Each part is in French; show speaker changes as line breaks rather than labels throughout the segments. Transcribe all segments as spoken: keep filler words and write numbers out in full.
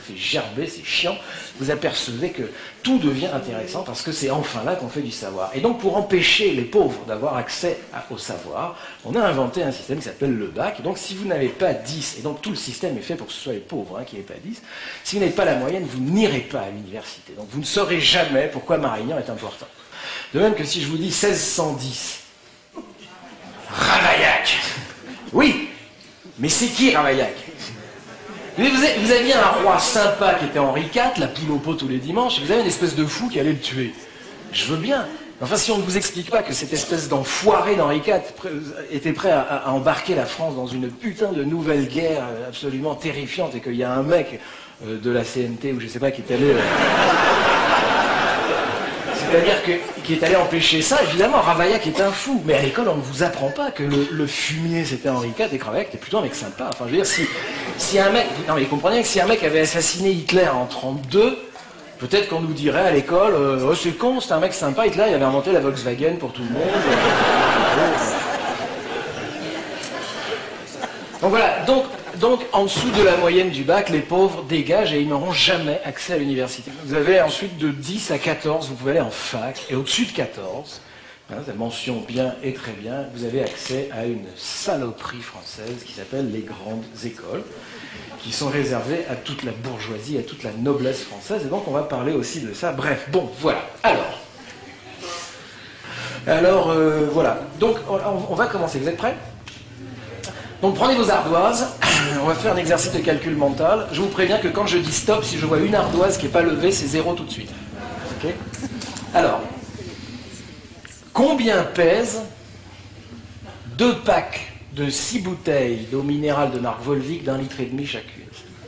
fait gerber, c'est chiant, vous apercevez que tout devient intéressant parce que c'est enfin là qu'on fait du savoir. Et donc pour empêcher les pauvres d'avoir accès à, au savoir, on a inventé un système qui s'appelle le bac. Et donc si vous n'avez pas dix, et donc tout le système est fait pour que ce soit les pauvres hein, qui n'aient pas dix, si vous n'avez pas la moyenne, vous n'irez pas à l'université. Donc vous ne saurez jamais pourquoi Marignan est important. De même que si je vous dis seize cent dix, Ravaillac. Oui, mais c'est qui Ravaillac? Vous aviez un roi sympa qui était Henri quatre, la poule au pot tous les dimanches, et vous avez une espèce de fou qui allait le tuer. Je veux bien. Enfin, si on ne vous explique pas que cette espèce d'enfoiré d'Henri quatre était prêt à, à embarquer la France dans une putain de nouvelle guerre absolument terrifiante, et qu'il y a un mec euh, de la C N T, ou je sais pas, qui est allé... Euh... C'est-à-dire que, qui est allé empêcher ça, évidemment, Ravaillac est un fou. Mais à l'école, on ne vous apprend pas que le, le fumier, c'était Henri quatre, et que Ravaillac était plutôt un mec sympa. Enfin, je veux dire, si, si un mec... Non, mais vous comprenez que si un mec avait assassiné Hitler en trente-deux, peut-être qu'on nous dirait à l'école, euh, oh, c'est con, c'était un mec sympa, Hitler, il avait inventé la Volkswagen pour tout le monde. Donc voilà, donc... Donc, en dessous de la moyenne du bac, les pauvres dégagent et ils n'auront jamais accès à l'université. Vous avez ensuite de dix à quatorze, vous pouvez aller en fac, et au-dessus de quatorze, hein, ça mentionne bien et très bien, vous avez accès à une saloperie française qui s'appelle les grandes écoles, qui sont réservées à toute la bourgeoisie, à toute la noblesse française, et donc on va parler aussi de ça. Bref, bon, voilà. Alors, alors euh, voilà. Donc, on, on va commencer. Vous êtes prêts ? Donc prenez vos ardoises, on va faire un exercice de calcul mental. Je vous préviens que quand je dis stop, si je vois une ardoise qui n'est pas levée, c'est zéro tout de suite. Okay ? Alors, combien pèsent deux packs de six bouteilles d'eau minérale de marque Volvic d'un litre et demi chacune?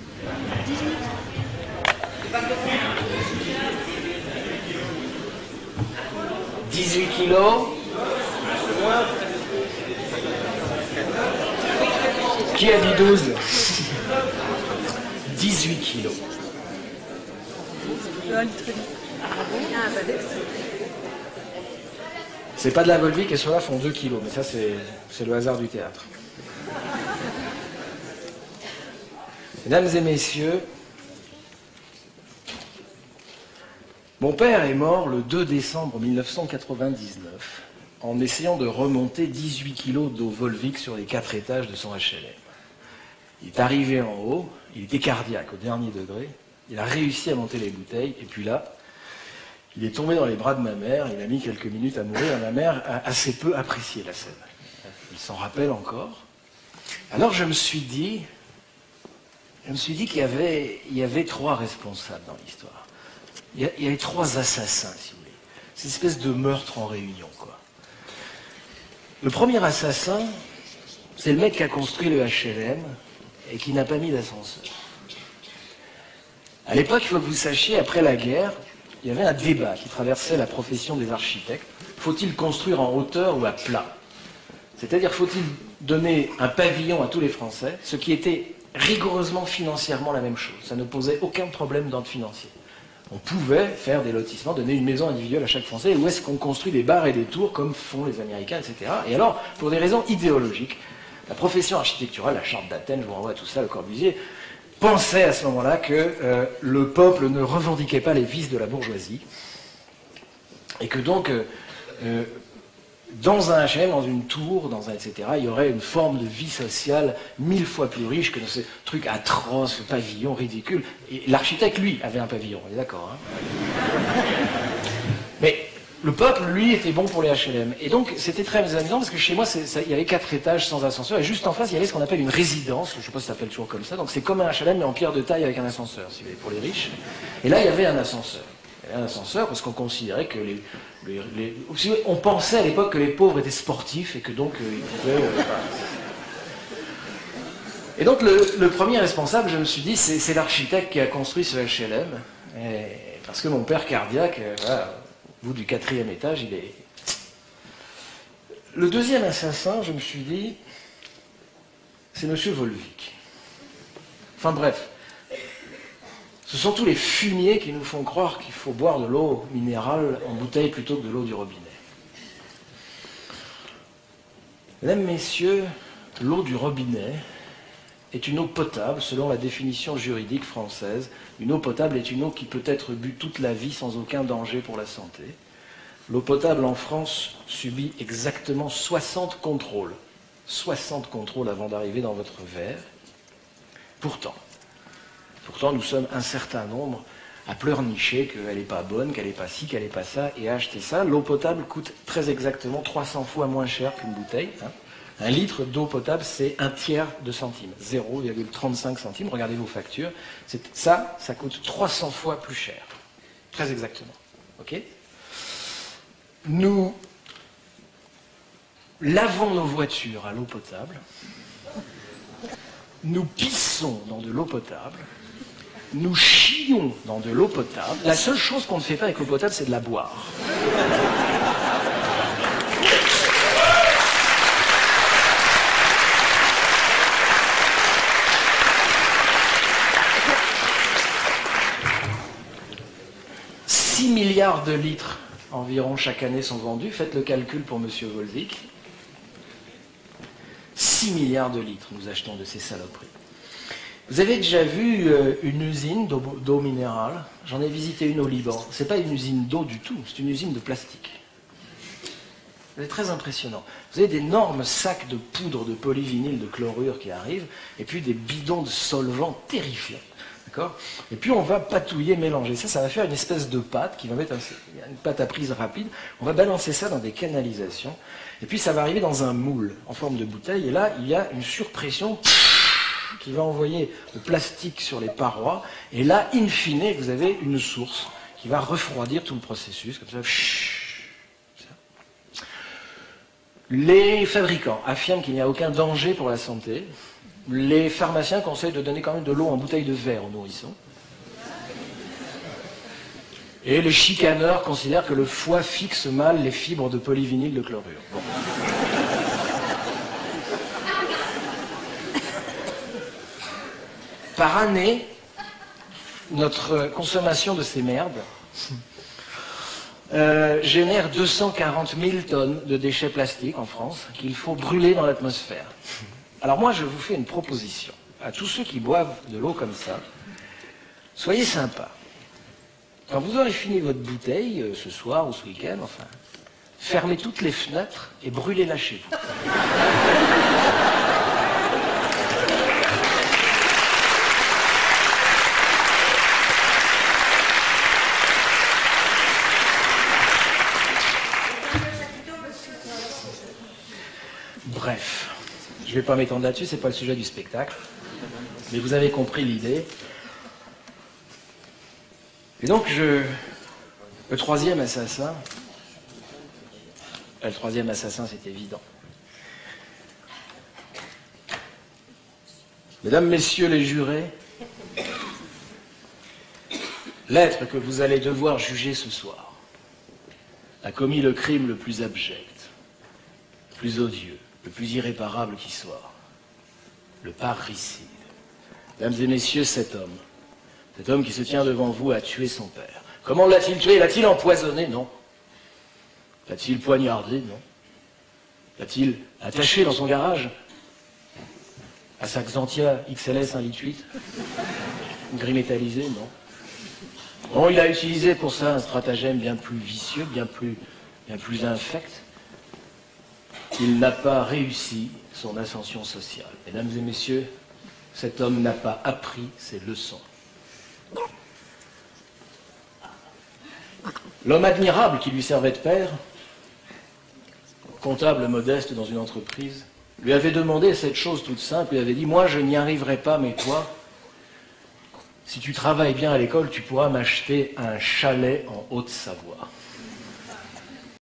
dix-huit kilos. Qui a dit douze? dix-huit kilos. C'est pas de la Volvic et ceux-là font deux kilos, mais ça c'est le hasard du théâtre. Mesdames et messieurs, mon père est mort le deux décembre mille neuf cent quatre-vingt-dix-neuf en essayant de remonter dix-huit kilos d'eau Volvic sur les quatre étages de son H L M. Il est arrivé en haut, il était cardiaque au dernier degré, il a réussi à monter les bouteilles, et puis là, il est tombé dans les bras de ma mère, il a mis quelques minutes à mourir, ma mère a assez peu apprécié la scène. Il s'en rappelle encore. Alors je me suis dit, je me suis dit qu'il y avait, il y avait trois responsables dans l'histoire. Il, il y avait trois assassins, si vous voulez. C'est une espèce de meurtre en réunion, quoi. Le premier assassin, c'est le mec qui a construit le H L M et qui n'a pas mis d'ascenseur. À l'époque, il faut que vous sachiez, après la guerre, il y avait un débat qui traversait la profession des architectes. Faut-il construire en hauteur ou à plat? C'est-à-dire, faut-il donner un pavillon à tous les Français, ce qui était rigoureusement financièrement la même chose. Ça ne posait aucun problème d'ordre financier. On pouvait faire des lotissements, donner une maison individuelle à chaque Français, où est-ce qu'on construit des bars et des tours, comme font les Américains, et cetera. Et alors, pour des raisons idéologiques, la profession architecturale, la charte d'Athènes, je vous renvoie à tout ça, le Corbusier, pensait à ce moment-là que euh, le peuple ne revendiquait pas les vices de la bourgeoisie, et que donc, euh, euh, dans un H L M, dans une tour, dans un et cetera, il y aurait une forme de vie sociale mille fois plus riche que dans ce truc atroce, ce pavillon ridicule. Et l'architecte, lui, avait un pavillon, on est d'accord, hein? Mais le peuple, lui, était bon pour les H L M. Et donc, c'était très amusant parce que chez moi, ça, il y avait quatre étages sans ascenseur. Et juste en face, il y avait ce qu'on appelle une résidence. Je ne sais pas si ça s'appelle toujours comme ça. Donc, c'est comme un H L M, mais en pierre de taille avec un ascenseur, si vous voulez, pour les riches. Et là, il y avait un ascenseur. Il y avait un ascenseur parce qu'on considérait que les... les, les on pensait à l'époque que les pauvres étaient sportifs et que donc, euh, ils pouvaient... Euh, voilà. Et donc, le, le premier responsable, je me suis dit, c'est l'architecte qui a construit ce H L M. Et, parce que mon père cardiaque, euh, voilà, au bout du quatrième étage, il est... Le deuxième assassin, je me suis dit, c'est monsieur Volvic. Enfin bref, ce sont tous les fumiers qui nous font croire qu'il faut boire de l'eau minérale en bouteille plutôt que de l'eau du robinet. Mesdames, messieurs, l'eau du robinet est une eau potable selon la définition juridique française. Une eau potable est une eau qui peut être bue toute la vie sans aucun danger pour la santé. L'eau potable en France subit exactement soixante contrôles. soixante contrôles avant d'arriver dans votre verre. Pourtant, pourtant, nous sommes un certain nombre à pleurnicher qu'elle n'est pas bonne, qu'elle n'est pas ci, qu'elle n'est pas ça, et à acheter ça. L'eau potable coûte très exactement trois cents fois moins cher qu'une bouteille. Hein. Un litre d'eau potable, c'est un tiers de centime, zéro virgule trente-cinq centimes. Regardez vos factures. Ça, ça coûte trois cents fois plus cher. Très exactement. Ok ? Nous lavons nos voitures à l'eau potable. Nous pissons dans de l'eau potable. Nous chions dans de l'eau potable. La seule chose qu'on ne fait pas avec l'eau potable, c'est de la boire. six milliards de litres environ chaque année sont vendus. Faites le calcul pour M. Volvic. six milliards de litres nous achetons de ces saloperies. Vous avez déjà vu euh, une usine d'eau minérale? J'en ai visité une au Liban. Ce n'est pas une usine d'eau du tout, c'est une usine de plastique. C'est très impressionnant. Vous avez d'énormes sacs de poudre de polyvinyl de chlorure qui arrivent, et puis des bidons de solvants terrifiants. D'accord? Et puis on va patouiller, mélanger ça, ça va faire une espèce de pâte qui va mettre un, une pâte à prise rapide. On va balancer ça dans des canalisations, et puis ça va arriver dans un moule en forme de bouteille, et là il y a une surpression qui va envoyer le plastique sur les parois, et là, in fine, vous avez une source qui va refroidir tout le processus, comme ça. Les fabricants affirment qu'il n'y a aucun danger pour la santé. Les pharmaciens conseillent de donner quand même de l'eau en bouteille de verre aux nourrissons. Et les chicaneurs considèrent que le foie fixe mal les fibres de polyvinyl de chlorure. Bon. Par année, notre consommation de ces merdes euh, génère deux cent quarante mille tonnes de déchets plastiques en France qu'il faut brûler dans l'atmosphère. Alors moi, je vous fais une proposition à tous ceux qui boivent de l'eau comme ça. Soyez sympas. Quand vous aurez fini votre bouteille, euh, ce soir ou ce week-end, enfin, fermez toutes les fenêtres et brûlez-la chez vous. Bref, je ne vais pas m'étendre là-dessus, ce n'est pas le sujet du spectacle, mais vous avez compris l'idée. Et donc, je, le troisième assassin, le troisième assassin, c'est évident. Mesdames, Messieurs les jurés, l'être que vous allez devoir juger ce soir a commis le crime le plus abject, le plus odieux, le plus irréparable qui soit, le parricide. Mesdames et messieurs, cet homme, cet homme qui se tient devant vous a tué son père. Comment l'a-t-il tué? L'a-t-il empoisonné? Non. L'a-t-il poignardé? Non. L'a-t-il attaché dans son garage à sa Xantia X L S un litre huit, gris métallisé? Non. Bon, il a utilisé pour ça un stratagème bien plus vicieux, bien plus, bien plus infect. Il n'a pas réussi son ascension sociale. Mesdames et messieurs, cet homme n'a pas appris ses leçons. L'homme admirable qui lui servait de père, comptable modeste dans une entreprise, lui avait demandé cette chose toute simple, lui avait dit « Moi, je n'y arriverai pas, mais toi, si tu travailles bien à l'école, tu pourras m'acheter un chalet en Haute-Savoie. »